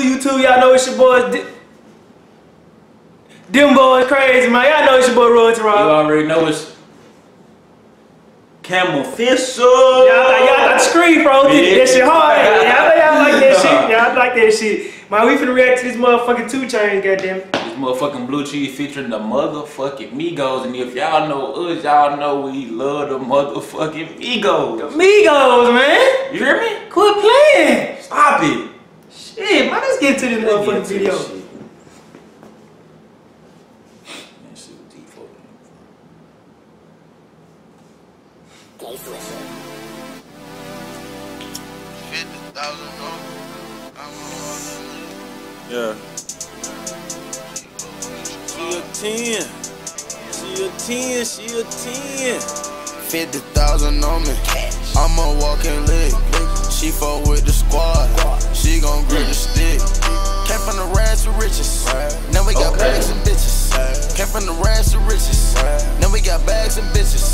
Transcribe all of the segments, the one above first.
YouTube, y'all know it's your boys. Them boys crazy, man. Y'all know it's your boy Royalty Rob. You already know it's Camel Official. Y'all got the screen, bro. That shit hard. Y'all like that shit. Y'all like that shit. Man, we finna react to this motherfucking 2 Chainz, goddamn. This motherfucking blue cheese featuring the motherfucking Migos. And if y'all know us, y'all know we love the motherfucking Migos. The Migos, man. You hear me? Quit playing. Stop it. Shit, man, let's get to this motherfucking video. Yeah. She a 10. She a 10. She a 10. 50,000 on me. I'm a walking lick. She fuck with the squad. She gon' grip the stick. Came from the rags to riches. Now we got bags and bitches. Came from the rags to riches. Now we got bags and bitches.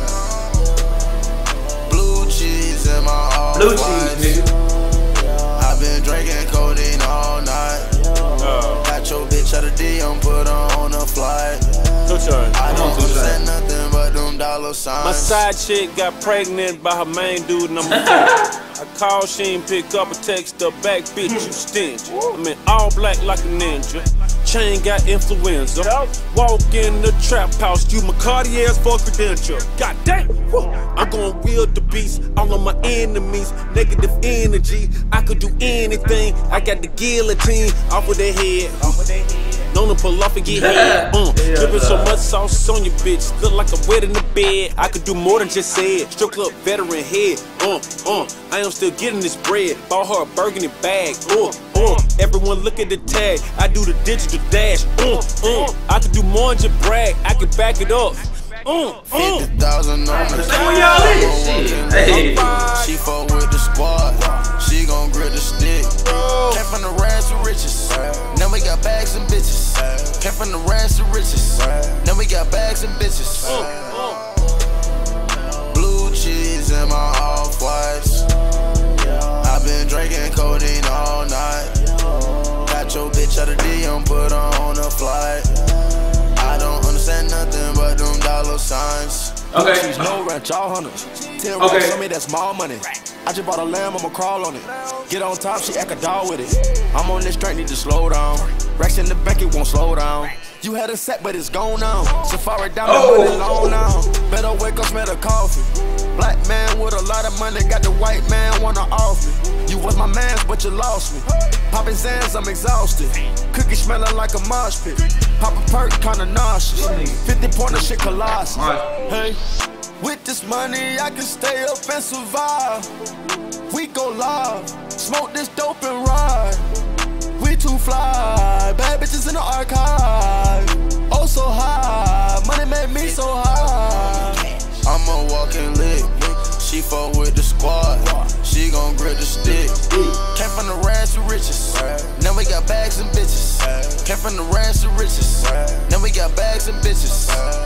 Blue cheese in my all. Blue cheese, nigga. I've been drinking codeine all night. Got your bitch out of D, I'm put her on a flight. I don't understand nothing but them dollar signs. My side chick got pregnant by her main dude number 2. I called, she ain't pick up a text her back, bitch, you stench. I'm in all black like a ninja. Chain got influenza. Walk in the trap house, you my Cartier's for credential. God damn, I'm gonna wield the beast. All of my enemies, negative energy. I could do anything. I got the guillotine off of their head. Known to pull off and get head. Dripping so much sauce on your bitch. Look like I'm wet in the bed. I could do more than just say it. Strip club veteran head. I am still getting this bread. Bought her a burgundy bag. Everyone look at the tag. I do the digital dash. I could do more than just brag. I could back it up. 50,000 on me. Hey. She fuck with the squad. She gon' grip the stick. Came from the rags to riches. Now we got bags and bitches. Came from the rags to riches. Now we got bags and bitches. Blue cheese in my off-whites. I've been drinking codeine all night. Got your bitch out of D, I'm put her on a flight. I don't understand nothing but them dollar signs. Okay. No ranch, all hunters. 10 racks on me, that's small money. I just bought a lamb, I'ma crawl on it. Get on top, she act a dog with it. I'm on this strength, need to slow down. Racks in the back, it won't slow down. You had a set, but it's gone now. Safari down the money long now. Better wake up, smell the coffee. Black man with a lot of money, got the white man wanna off me. You was my mans, but you lost me. Popping Zans, I'm exhausted. Cookie smelling like a mosh pit. Pop a perk, kinda nauseous. 50-pointer shit colossus. Hey, with this money, I can stay up and survive. We go live, smoke this dope and ride. We too fly, bad bitches in the archive. Oh, so high, money made me so high. I'm a walking lick. She fuck with the squad. She gon' grip the stick. Came from the rags to riches. Now we got bags and bitches. Came from the rags to riches. Now we got bags and bitches.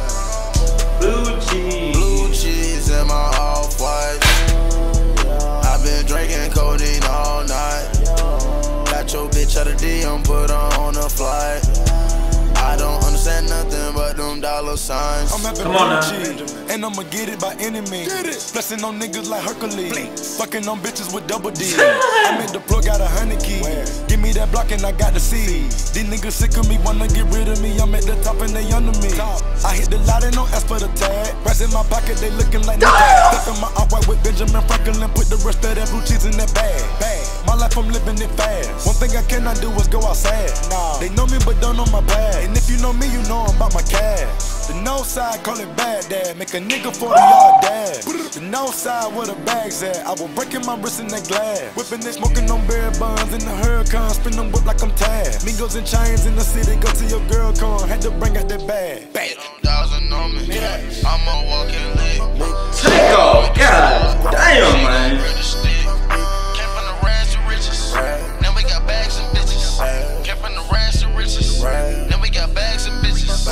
Blue cheese in my off-whites. I've been drinking codeine all night. Got your bitch out of D, I'm put her on a flight. I don't understand nothing but them dollar signs. I'm having blue and I'ma get it by any means. Flexing on niggas like Hercules. Fucking on bitches with double D. I'm at the plug, got 100 keys. Give me that block and I got the seeds. These niggas sick of me, wanna get rid of me. I'm at the top and they under me. I hit the lot and don't ask for the tag. Rats in my pocket, they looking like niggas. Stuck in my off-white with Benjamin Franklin. Put the rest of that blue cheese in that bag. My life, I'm living it fast. One thing I cannot do is go outside. They know me but don't know my bag. And if you know me, you know I'm about my cash. The north side, call it bad dad. Make a nigga 40-yard dash. The north side, where the bags at? I was breaking my wrist in that glass. Whipping it, smoking on bear buns in the hurricane. Spin them whip like I'm Taz. Migos and Chainz in the city, go to your girl con. Had to bring out that bag. 50,000 on me. I'm a walking lick. Take off. God damn, man. Came from the rags to riches. Now we got bags and bitches. Came from the rags to riches. Now we got bags and bitches.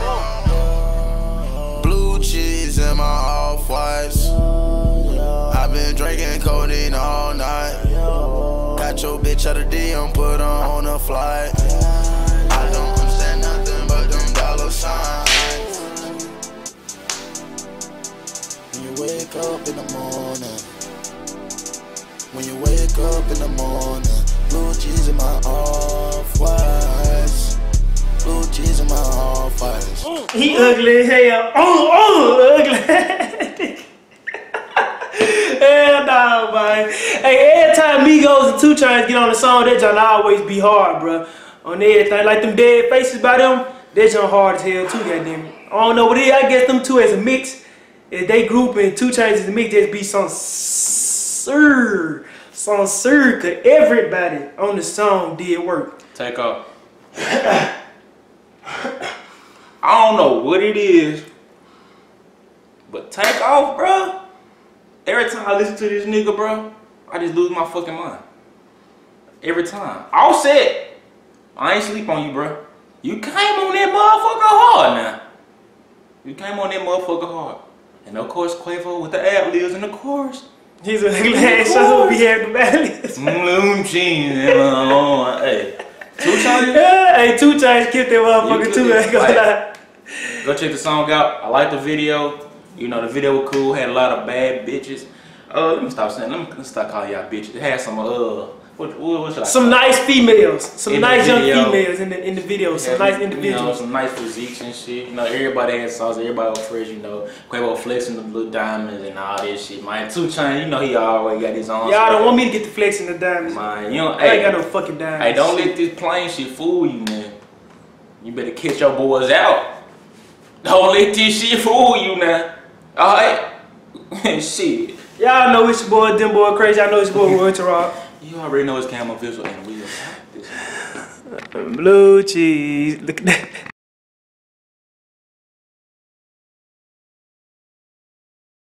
Blue cheese in my off-whites. I've been drinking codeine all night. Got your bitch out of DM, put her on a flight. I don't understand nothing but them dollar signs. When you wake up in the morning, when you wake up in the morning, blue cheese in my off-whites, blue cheese in my off-whites. He ugly as hell. Ugly. Hell no, man. Hey, every time Migos and 2 Chainz get on the song, that joint always be hard, bro. On everything, like them dead faces by them, that joint hard as hell too, goddamn it. I don't know what it is. I guess them two as a mix, if they group and 2 Chainz as a mix, just be some sir, cause everybody on the song did work. Take off. I don't know what it is, but take off, bro. Every time I listen to this nigga, bro, I just lose my fucking mind. Every time. All set. I ain't sleep on you, bro. You came on that motherfucker hard now. You came on that motherfucker hard. And of course, Quavo with the ad-libs in the chorus. He's a glad show be having the balance. Hey. 2 Chainz? Hey, 2 Chainz killed that motherfucker too. I ain't gonna lie. Go check the song out. I like the video. You know, the video was cool. Had a lot of bad bitches. Let me stop saying. Let me stop calling y'all bitches. It had some what should I some say? Nice females. Some in nice young video. females in the video. Some nice individuals. You know, some nice physiques and shit. You know, everybody had sauce. Everybody was fresh. You know, Quavo flexing the little diamonds and all that shit. Man, 2 Chainz, you know he always got his own. Y'all don't want me to get the flexing the diamonds. Man, you know, I ain't got no fucking diamonds. Hey, don't let this plain shit fool you, man. You better catch your boys out. Don't let this shit fool you now. Alright? Shit. Y'all know it's your boy, them boy crazy. I know it's your boy, Roy Rock. You already know it's Camel Visual and we are this. Blue cheese. Look at that.